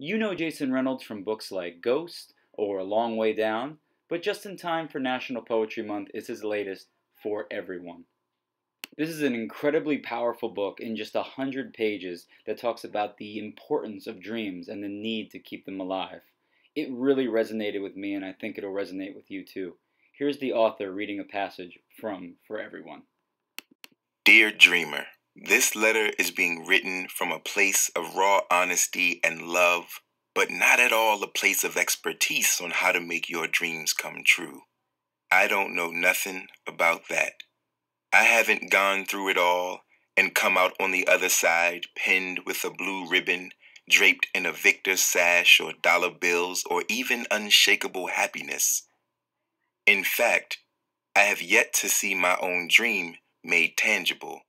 You know Jason Reynolds from books like Ghost or A Long Way Down, but just in time for National Poetry Month is his latest, For Everyone. This is an incredibly powerful book in just 100 pages that talks about the importance of dreams and the need to keep them alive. It really resonated with me, and I think it'll resonate with you too. Here's the author reading a passage from For Everyone. Dear Dreamer, this letter is being written from a place of raw honesty and love, but not at all a place of expertise on how to make your dreams come true. I don't know nothing about that. I haven't gone through it all and come out on the other side pinned with a blue ribbon, draped in a victor's sash or dollar bills or even unshakable happiness. In fact, I have yet to see my own dream made tangible.